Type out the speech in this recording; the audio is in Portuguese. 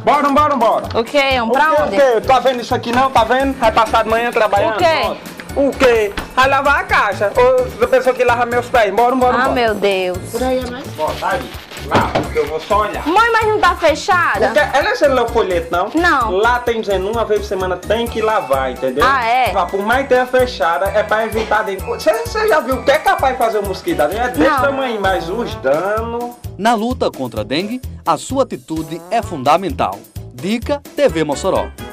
Bora. O quê? Vamos pra onde? O quê? Tá vendo isso aqui não? Tá vendo? Vai passar de manhã trabalhando? O quê? O quê? Vai lavar a caixa. Ou a pessoa que lava meus pés. Bora. Ah, meu Deus. Por aí é mais. Bora, tá aí. Lá, porque eu vou só olhar. Mãe, mas não tá fechada? Ela você não leu o folheto, não? Não. Lá tem dizendo uma vez por semana tem que lavar, entendeu? Ah, é? Por mais que tenha fechada, é pra evitar dentro. Você já viu o que é capaz de fazer o mosquito ali? É desse Não. tamanho, mas os danos... Na luta contra a dengue, a sua atitude é fundamental. Dica TV Mossoró.